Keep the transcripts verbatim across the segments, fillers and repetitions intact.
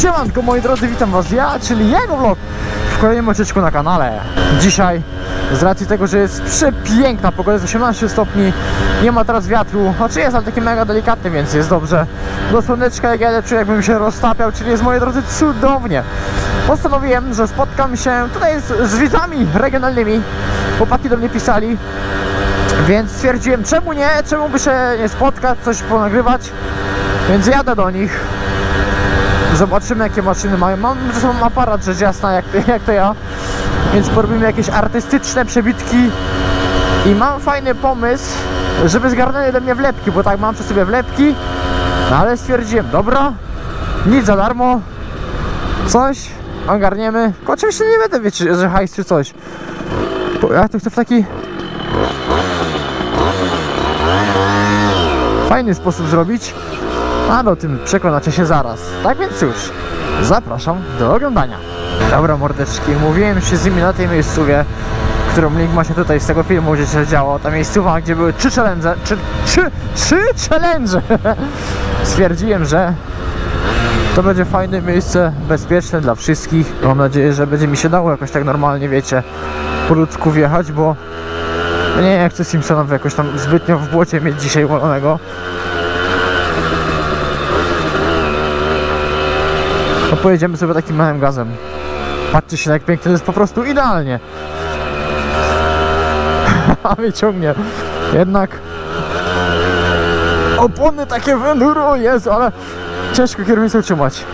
Siemanko moi drodzy, witam was ja, czyli jego vlog w kolejnym odcinku na kanale. Dzisiaj z racji tego, że jest przepiękna pogoda, jest osiemnaście stopni, nie ma teraz wiatru, znaczy jest, ale taki mega delikatny, więc jest dobrze. Do słoneczka jak jadę, czuję jakbym się roztapiał, czyli jest, moi drodzy, cudownie. Postanowiłem, że spotkam się tutaj z, z widzami regionalnymi, chłopaki do mnie pisali, więc stwierdziłem, czemu nie, czemu by się nie spotkać, coś ponagrywać, więc jadę do nich. Zobaczymy, jakie maszyny mają. Mam ze sobą aparat, rzecz jasna, jak, jak to ja. Więc porobimy jakieś artystyczne przebitki. I mam fajny pomysł, żeby zgarnęli do mnie wlepki, bo tak mam przy sobie wlepki. No ale stwierdziłem, dobra, nic za darmo, coś ogarniemy. Oczywiście nie będę, wiecie, że hajs czy coś. Bo ja to chcę w taki fajny sposób zrobić. A no, tym przekonacie się zaraz. Tak więc cóż, zapraszam do oglądania. Dobra mordeczki, mówiłem się z nimi na tej miejscówie, którą link ma się tutaj z tego filmu, gdzie się działo. Ta miejscowa, gdzie były trzy challenge, trzy, trzy, trzy challenge. Stwierdziłem, że to będzie fajne miejsce, bezpieczne dla wszystkich. Mam nadzieję, że będzie mi się dało jakoś tak normalnie, wiecie, po ludzku wjechać, bo nie chcę Simpsonów jakoś tam zbytnio w błocie mieć dzisiaj uwalonego. No pojedziemy sobie takim małym gazem. Patrzcie się, jak pięknie, to jest po prostu idealnie. A mnie ciągnie. Jednak opony takie w enduro jest, ale ciężko kierownicę utrzymać.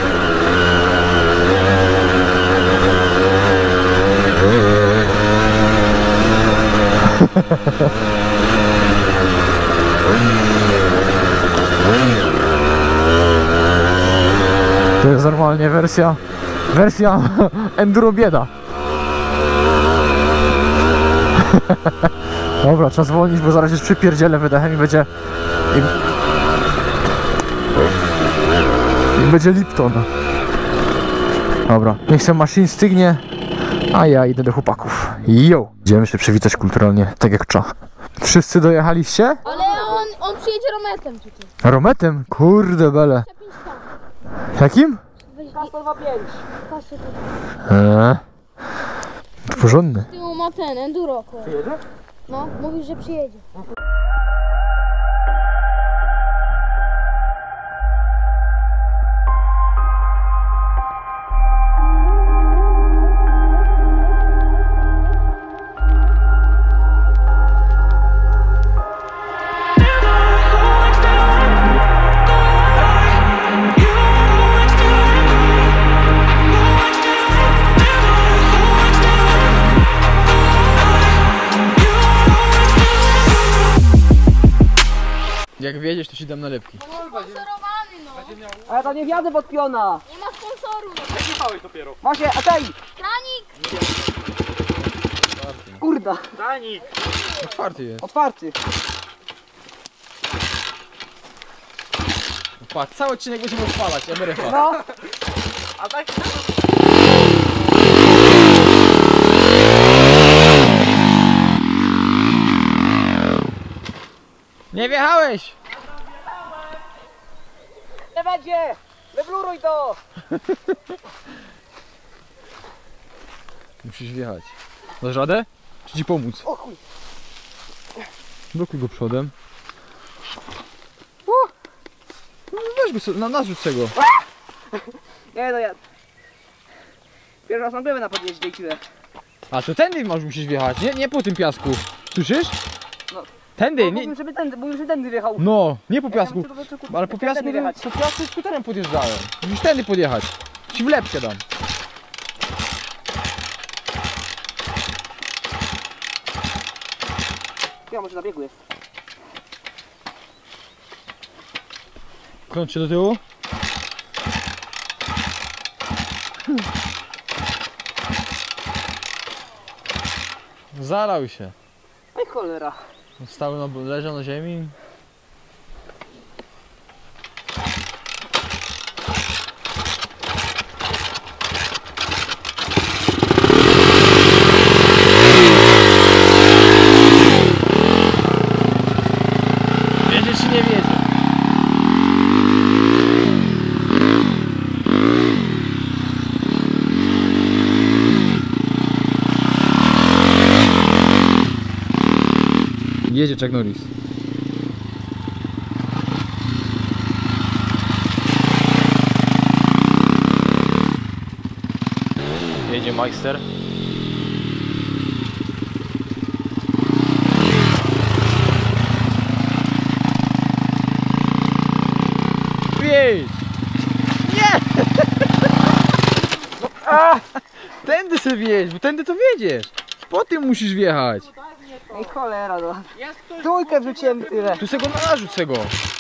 To jest normalnie wersja, wersja enduro bieda. Dobra, trzeba zwolnić, bo zaraz już przypierdzielę wydechem i będzie i, i będzie Lipton. Dobra, niech się maszyn stygnie, a ja idę do chłopaków. Jo! Idziemy się przywitać kulturalnie, tak jak trzeba. Wszyscy dojechaliście? Ale on, on przyjedzie rometem tutaj. Rometem? Kurde bele. Jakim? K sto dwadzieścia pięć. Kasy Eee, porządny. z tyłu ma ten enduro. Przyjedzie? No, mówisz, że przyjedzie. Jak wiedziesz, to ci dam nalepki. Sponsorowany, no. A ja tam nie wjadę pod piona. Nie ma sponsoru. No. Jechałeś dopiero. Właśnie, a tej! Kranik! Kurda, Danik! Otwarty jest. otwarty. Patrz, cały odcinek będziemy odpalać, M R F A. No. A tak? Nie wjechałeś! Nie będzie! Wybluruj to! Musisz wjechać. Dasz radę? Czy ci pomóc? O chuj. Blokuj go przodem. No weź go sobie, na narzuć tego. Nie no ja... Pierwszy raz mam glebę na podjeździe i tyle. A to tędy masz musisz wjechać, nie, nie po tym piasku. Słyszysz? No. Tędy, No, nie. mówił, żeby tędy, mówił, że tędy wjechał. No, nie po Ja piasku. tam tylko- tylko- Ale po piasku, tędy wjechać. po piasku skuterem podjeżdżałem. Musisz tędy podjechać. Ci wlepkę dam. Ja może na biegu jest. Krąć się do tyłu. Zarał się. Oj cholera. Stał na, leżał na ziemi. Wiedzie czy nie wiedzie? Jedzie Chuck Norris. Jedzie Majster. Wjedź! Nie! No, a! Tędy sobie wjedź, bo tędy to wjedziesz. Po tym musisz wjechać. Ej, cholera no. Trójkę wrzuciłem tyle. Tu se go narzuć se go.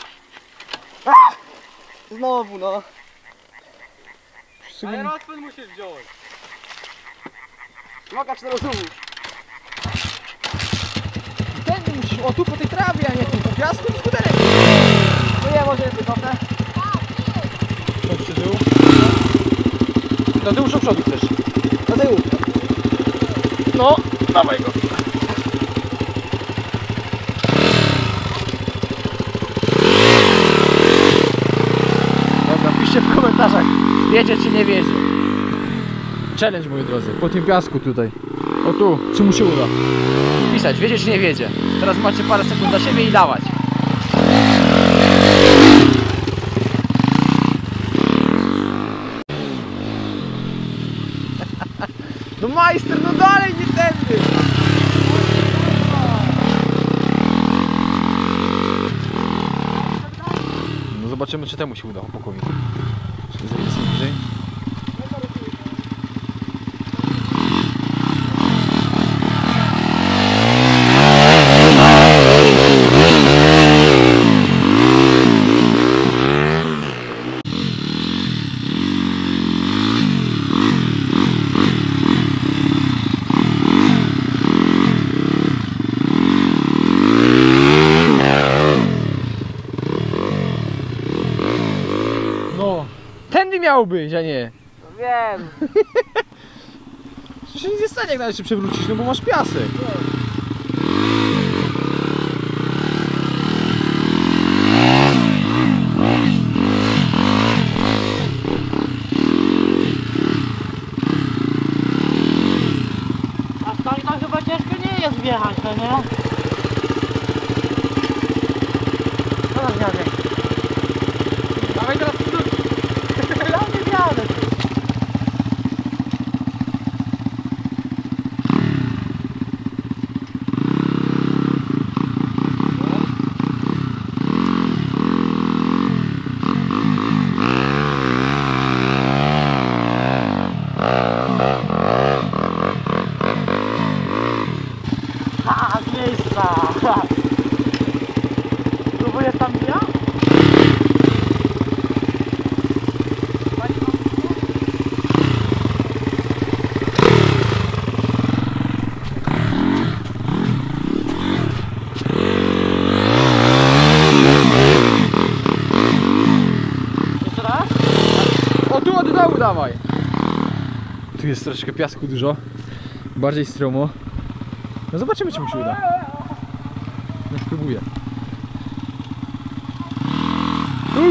Znowu no. Ale rozpęd musisz wziąć. Mogacz do rozumu. Tędy musisz, o tu po tej trawie, a nie tu po piasku, skuterek. No nie, może jest trochę. Chodź do tyłu. Do tyłu czy do przodu chcesz? Do tyłu. No, dawaj go. Dobra, piszcie w komentarzach, wiedzie czy nie wiedzie. Challenge, moi drodzy, po tym piasku tutaj. O tu, czy mu się uda? Pisać, wiedzie czy nie wiedzie. Teraz macie parę sekund dla siebie i dawać. No majster, no dalej, nie tędy! No zobaczymy, czy temu się uda, chłopakowi. Czy zejdzie sobie bliżej? No, tędy miał być, a nie. No wiem. Przecież nic nie stanie, jak nawet się przewrócisz, no bo masz piasek. A stąd to chyba ciężko nie jest wjechać, to nie? Co tam wiadę? Dawaj teraz tu. Ja nie wiadę. Ha, z miejsca! Próbuję tam ja? Jeszcze raz? O tu od dołu dawaj! Tu jest troszeczkę piasku dużo. Bardziej stromo. No zobaczymy, czy mu się uda. No spróbuję. Uh!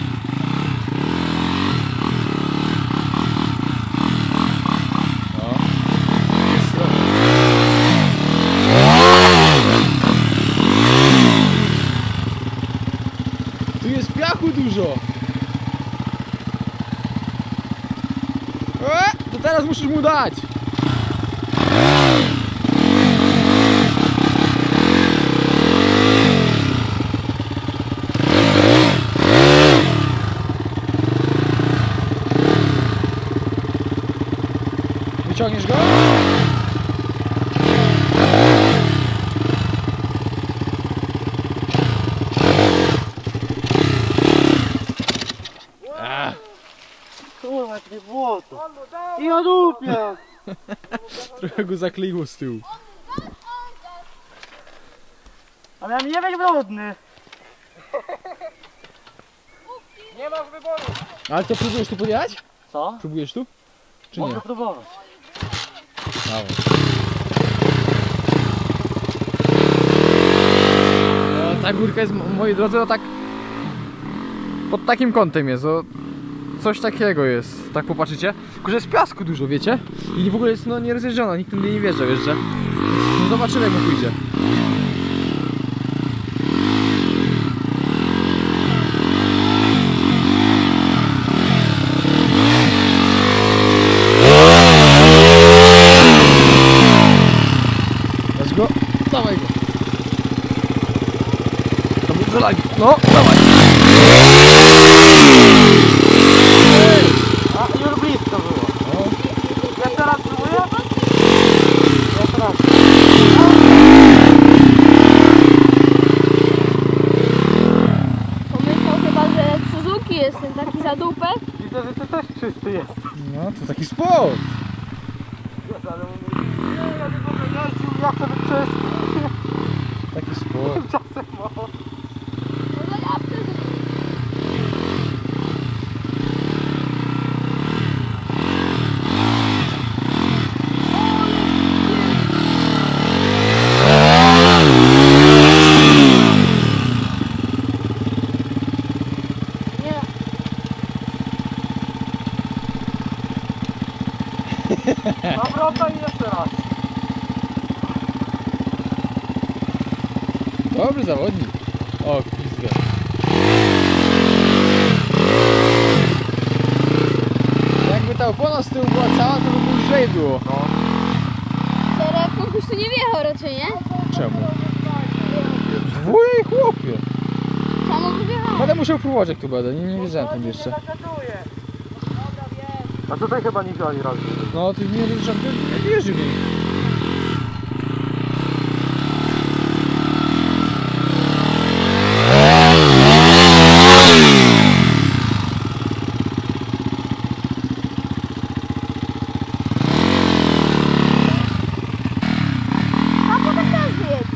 O, jest trochę. Tu jest piachu dużo. E, to teraz musisz mu dać. Wyciągniesz go? Ach, Kurwa, jakie błoto. I odupia. trochę go zakleiło z tyłu. A miałem nie być brudny. Nie masz wyboru. Ale to próbujesz tu podjechać? Co? Próbujesz tu? Czy nie? Mogę próbować. Dawaj. No, ta górka jest, moi drodzy, o tak pod takim kątem jest, o coś takiego jest, tak popatrzycie, tylko że jest piasku dużo, wiecie? I w ogóle jest no nierozjeżdżona, nikt tędy nie wjeżdżał jeszcze. No zobaczymy, jak mu pójdzie. do lagi. No, dawaj. A, już blisko było. No. Jak teraz próbuję? Jak teraz? Pomyślał chyba, że Suzuki jestem taki za dupę. Widzę, że ty też czysty jest. No, to taki sport. Ale mówię, nie, ja nie mogę jeździć, ja chcę być czysty. Taki sport. Czasem o. No to ja wtedy... Nie. Nawrota i jeszcze raz. Dobry zawodnik. O, pizga. Jakby ta opona z tyłu była cała, to by było lżej było. Teraz kogoś tu nie wjechał raczej, nie? Czemu? Dwóje chłopie. Samo by wjechał. Będę musiał próbować, jak tu będę. Nie, nie wiedziałem tam jeszcze. A tutaj chyba nie wzięli razu. No, ty nie wiedziałem, nie wierzy mi. A potem też wyjedzie.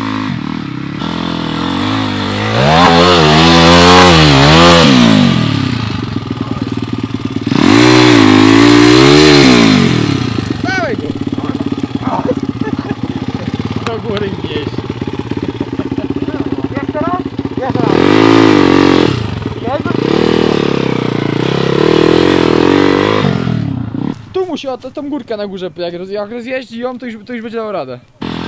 Dawaj go. Do góry wnieść. Jeszcze raz? Jeszcze raz. Jezu. Tu musi, o, to, tą górkę na górze, jak, roz, jak rozjeździ ją, to już, to już będzie dało radę.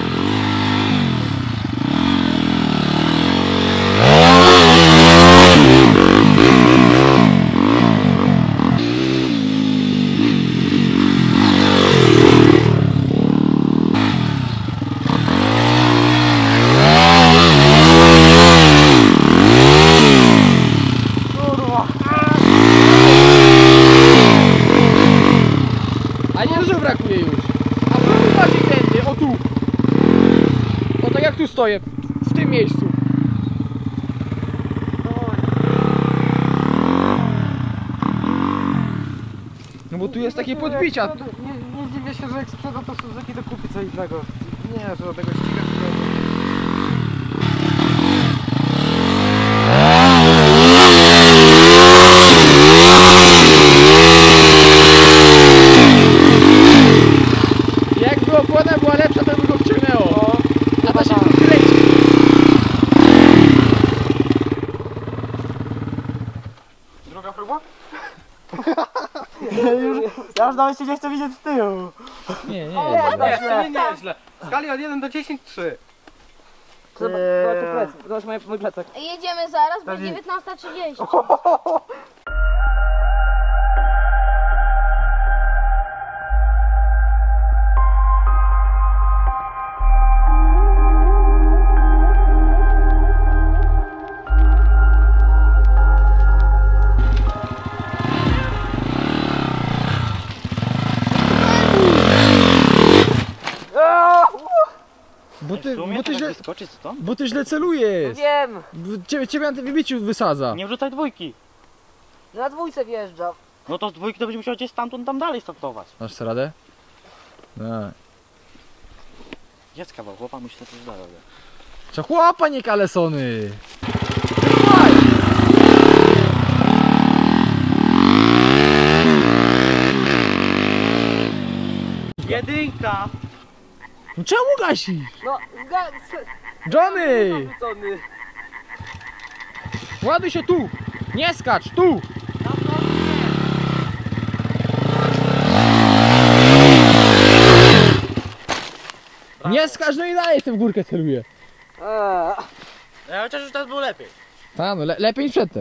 A nie dużo brakuje już. A próbuj bardziej tędy, o tu. O tak jak tu stoję, w tym miejscu. No bo tu jest takie podbicia. Nie, nie dziwię się, że jak sprzeda to Suzuki, to kupi co innego. Nie, że żadnego ścigacza. Jakby opłona była lepsza, to by go wciągnęło. A ta się tak. tu kręci. Druga próba? już, ja już nawet się nie chcę widzieć z tyłu. Nie, nie, Nie, nie, nie, źle. W skali od jeden do dziesięciu trzy. Zobacz, zobacz, zobacz mój, mój plecak. Jedziemy zaraz, bo dziewiętnasta trzydzieści. Bo ty, bo ty źle, Skoczyć stąd? bo ty źle celujesz. Wiem, Bo Ciebie, ciebie na tym wybiciu wysadza. Nie wrzucaj dwójki. na dwójce wjeżdżam. No to z dwójki to będzie musiał gdzieś stamtąd tam dalej startować. Masz co radę? Tak. Dziecka, bo chłopa musi sobie coś dać. Trzeba chłopa, nie kalesony. Jedynka! No czemu gasi? No, zga- Johnny! wrzucony. Ładuj się tu! Nie skacz, tu! Nie skacz, no i dalej jestem w górkę celuję. Eee, Ja chociaż już teraz było lepiej. A, no le lepiej niż przedtem.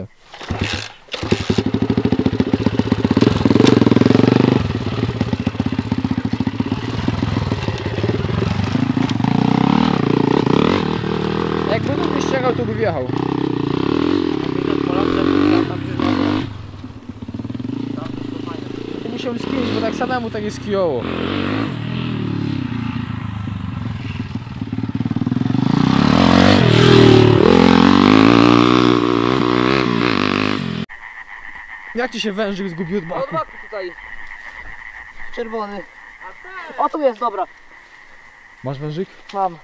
Jak będę ściągał, to by wjechał. ją spiąć, bo tak samemu tak jest kijowo. Jak ci się wężyk zgubił od Od baku? baku tutaj. Czerwony. O, tu jest, dobra. Masz wężyk? Mam.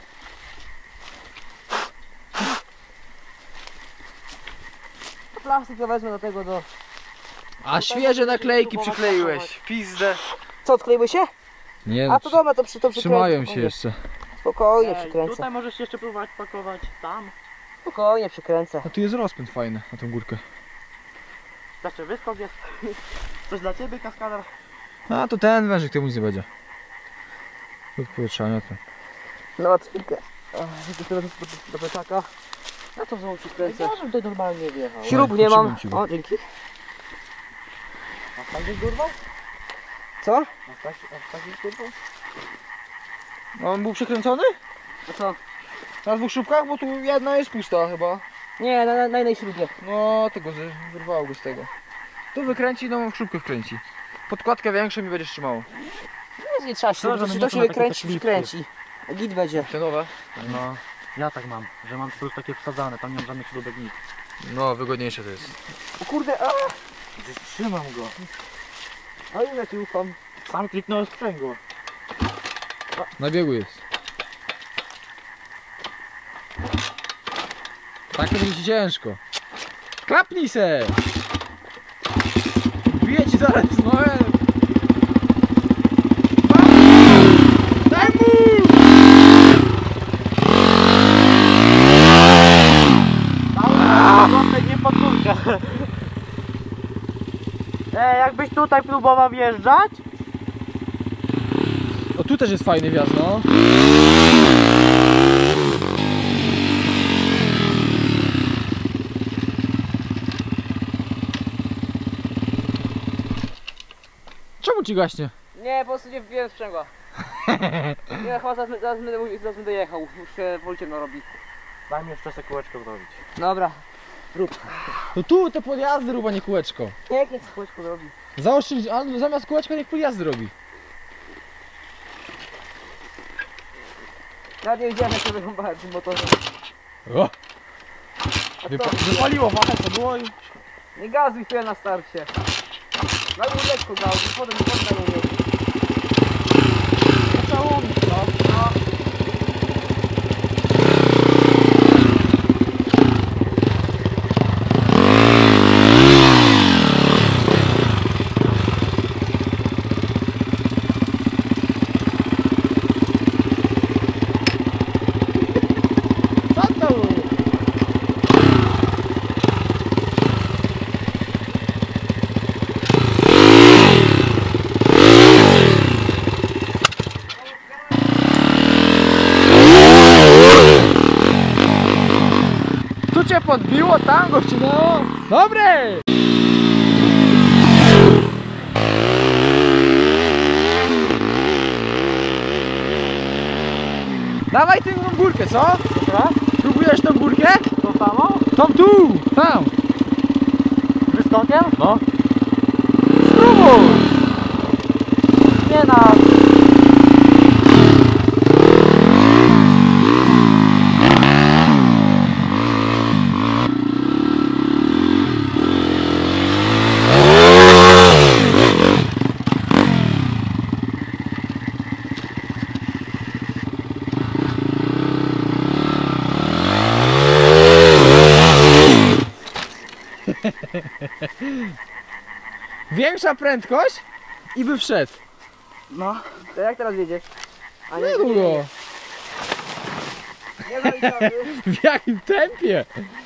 Plastik to wezmę do tego do... A świeże naklejki przykleiłeś. Pizdę. Co, odkleiły się? Nie A to dobra, to, przy, to przykręcę. trzymają się jeszcze. Spokojnie Ej, przykręcę. tutaj możesz jeszcze próbować pakować tam. Spokojnie przykręcę. A tu jest rozpęd fajny na tą górkę. Znaczy wyskok jest. Coś dla ciebie, kaskader. A to ten wężyk, temu nic nie będzie. Od powietrzania to. No łatwiejkę. Do, do, do plecaka. Ja to znowu przykręcę. Ja żebym tutaj normalnie wjechał. Śrub Oj, nie mam. potrzymam ci go. O, dzięki. A tam gdzieś durwał? Co? A tak, a tak gdzieś durwał? On był przekręcony? A co? Na dwóch śrubkach, bo tu jedna jest pusta chyba. Nie, na, na, na jednej śrubie. No, tego z- wyrwało go z tego. Tu wykręci, no śrubkę wkręci. Podkładkę większą mi będzie trzymało. Nie, nie trzeba śrub, że to, my to nie się są takie wykręci, śrubki. przykręci. Git będzie. Te nowe? No, ja tak mam, że mam tu już takie wsadzane, tam nie mam żadnych śrubek nic. No, wygodniejsze to jest. O kurde, a! Trzymam go. A ile ci ufam? Sam kliknąłem sprzęgło. Na biegu jest. Tak to będzie ci ciężko. Klapnij se! Bije ci zaraz, no e. Daj mu! Zostań nie podwórka. Ej, jakbyś tutaj próbował wjeżdżać? O, tu też jest fajny wjazd, no. Czemu ci gaśnie? Nie, po prostu nie wbiłem sprzęgła. Nie, chyba zaraz, zaraz, będę, zaraz będę jechał. Już się woli ciemno robi. Daj mi jeszcze sobie kółeczko zrobić. Dobra. To tu te podjazdy rób, a nie kółeczko. Niech niech kółeczko robi. Zaoszczędź, a zamiast kółeczka niech podjazdy robi. Ja nie widziałem jak się wyrąbałem tym motorem. O! A Wypa to, wypaliło wachę, to było i... nie gazuj tyle na starcie. Daj mu lekko gazu, potem nie podaj mu mieć. Trzeba łomić, no. No. Co to? Tu cię podbiło, tam go wcinęło. Dobre! Dawaj tę górkę, co? Dobra? Próbujesz tą górkę? To samo? Tą tu! Tam! Wyskokiem? No. Spróbuj! Nie na... Większa prędkość i by wszedł. No. To jak teraz wiedzieć? A Nie długo. Nie zaliczamy. W jakim tempie?